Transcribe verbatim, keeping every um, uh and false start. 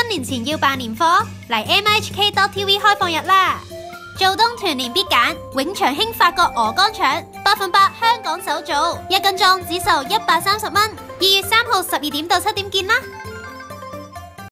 年前要辦年貨，嚟 M H K dot T V 開放日啦！做冬團年必揀永長興法國鵝肝腸，百分百香港手做，一斤裝只售一百三十蚊。二月三號十二點到七點見啦！